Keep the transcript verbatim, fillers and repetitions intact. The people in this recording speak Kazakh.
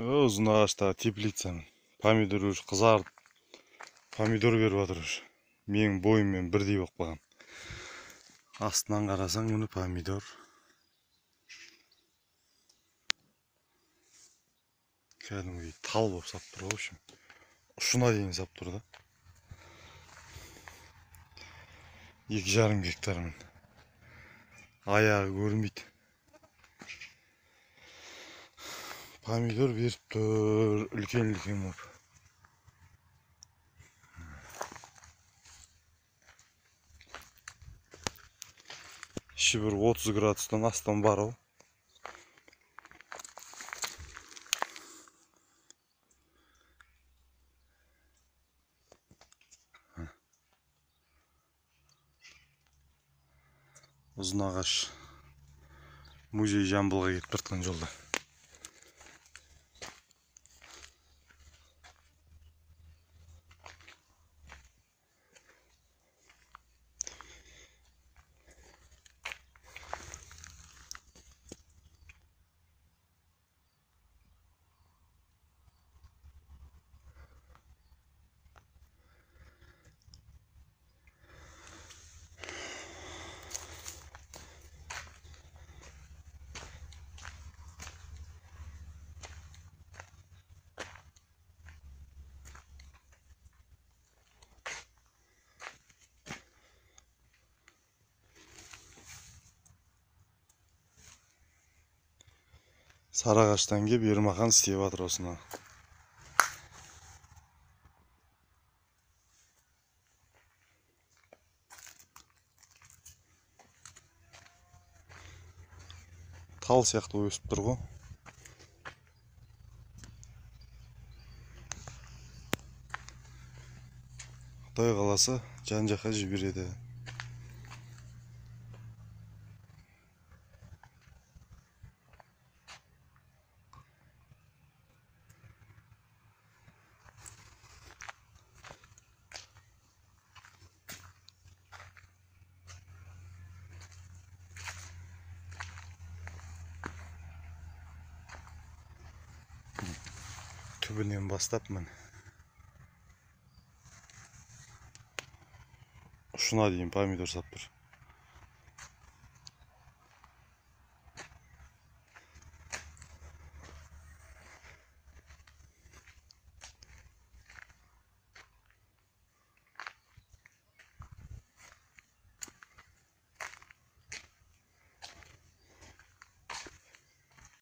Uzun ağaçta teplitsen. Pomidor уже kızarıp. Pomidor berip atыр уже. Менің бойыммен бірдей болып қалған. Астынан қарасаң, мұны помидор. Кәдімгідей тал болып сап тұр, в общем. Ұшына дейін сап тұр да. Екі жарым гектармен. Аяғы көрінбейді. Помидор беріп тұр, үлкен-үлкен болып. Іші бір отыз градустан астан бар ол. Ұзын ағаш музей Жамбылға кетіп тұртқан жолда. Сарыағаштан кеп Ермахан істеп жатыр осыны. Тал сияқты өсіп тұр ғой. Құдай қаласа жан-жаққа жібереді. Түбінен бастап міне. Ұшына дейін помидор сап тұр.